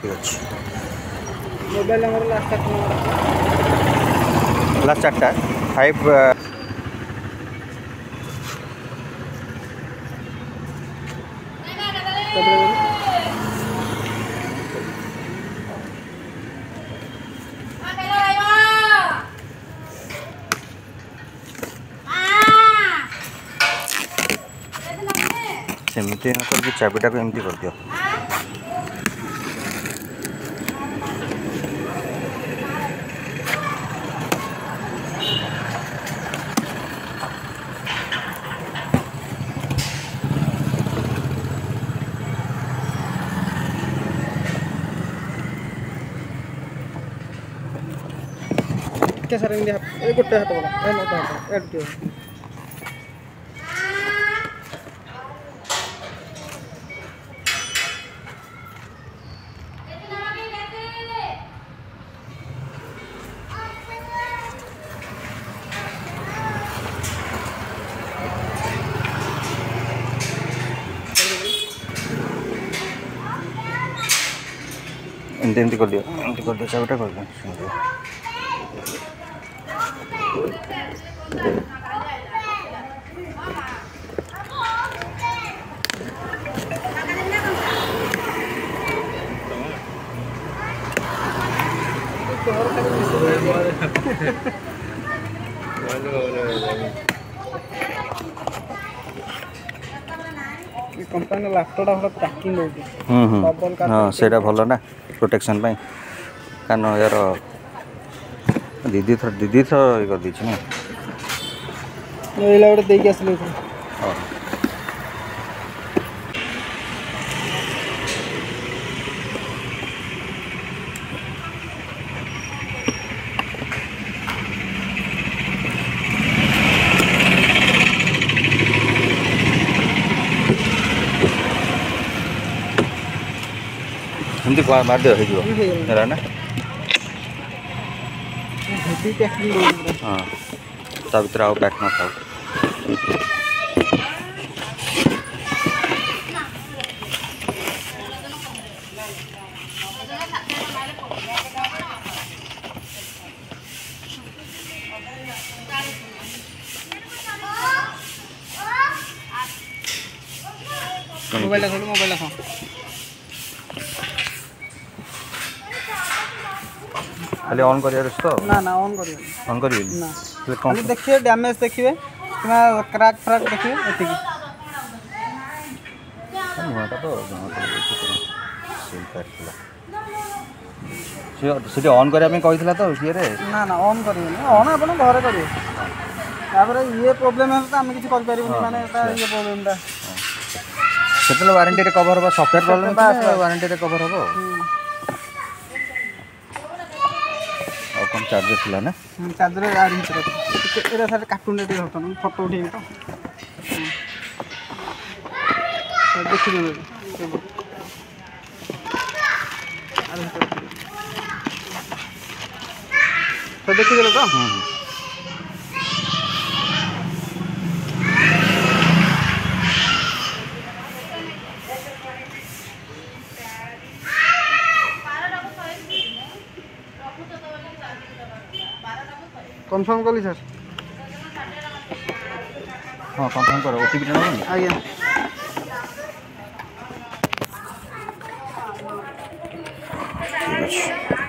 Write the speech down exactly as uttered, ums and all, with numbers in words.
ठीक अच्छे mobile number last last चार्टा फाइव सेमती न कर चाबिटा को एमती कर दियो के सर इंडिया ए गोटे हाथ बोला ए नता हाथ ए गोटे एमती एमती कर दियो एमती कर दियो चाबिटा कर दियो कंपनी लैपटॉप हमरा पैकिंग हो हम्म हम्म हां सेटा भलो ना प्रोटेक्शन पई कान यार दीदी थर दीदी थर कर दी छी ना एला ओडे देके आसले हां हिंदी मार दे हो जो ना हेवी पैकिंग हो हां ता भीतर आओ पैक ना था मोबाइल खोल मोबाइल खोल खाली ऑन करियर तो ना ना ऑन करियो ऑन करियो ना खाली देखिए डैमेज देखिए किना क्रैक फ्रैक देखिए एति की नुआटा तो सेल पैकला से ऑन करिया में कहितला तो ये रे ना ना ऑन करियो ना ऑन अपन घरे करियो तापर ये प्रॉब्लम है तो हम किछ कर परिबनी माने एटा ये प्रॉब्लम दा केतल वारंटी रे कवर हो सॉफ्टवेयर प्रॉब्लम बा वारंटी रे कवर हो और कम चार्जर थिला ना चार्जर अरेंज कर एटा सारे कार्टून रे होतन फोटो उठेई तो देखि दे तो देखि देलो तो कंफर्म कली सर हां कंफर्म करो ओटीपी ना आज्ञा ठीक है।